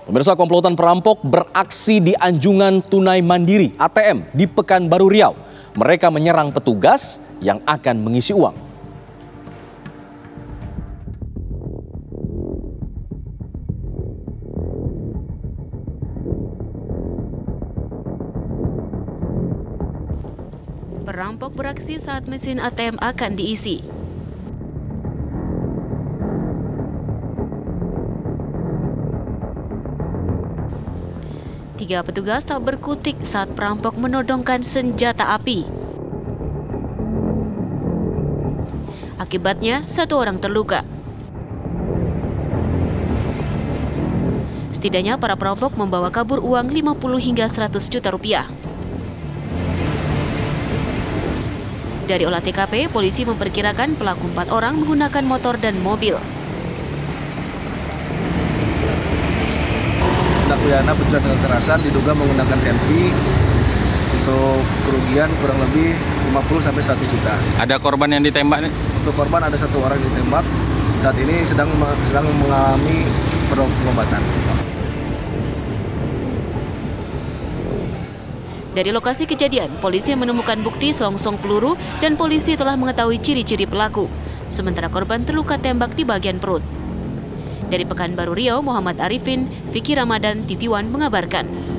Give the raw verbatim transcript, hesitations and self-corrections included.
Pemirsa, komplotan perampok beraksi di Anjungan Tunai Mandiri A T M di Pekanbaru Riau. Mereka menyerang petugas yang akan mengisi uang. Perampok beraksi saat mesin A T M akan diisi. Tiga petugas tak berkutik saat perampok menodongkan senjata api. Akibatnya, satu orang terluka. Setidaknya para perampok membawa kabur uang lima puluh hingga seratus juta rupiah. Dari olah T K P, polisi memperkirakan pelaku empat orang menggunakan motor dan mobil. Tindak pidana penculikan kekerasan diduga menggunakan senpi untuk kerugian kurang lebih lima puluh sampai seratus juta. Ada korban yang ditembak nih? Untuk korban ada satu orang yang ditembak. Saat ini sedang sedang mengalami pengobatan. Dari lokasi kejadian, polisi menemukan bukti selongsong peluru dan polisi telah mengetahui ciri-ciri pelaku. Sementara korban terluka tembak di bagian perut. Dari Pekanbaru Riau, Muhammad Arifin, Vicky Ramadan, T V One mengabarkan.